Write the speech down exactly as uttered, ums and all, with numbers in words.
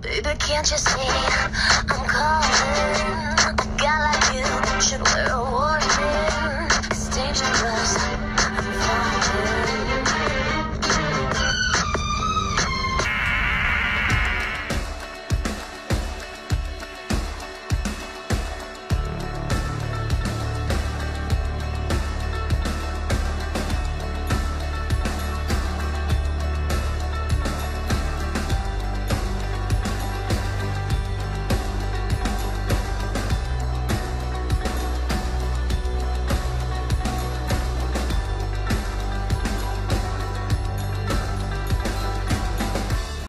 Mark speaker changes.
Speaker 1: Baby, can't you see I'm calling? A guy like you should wear a warning.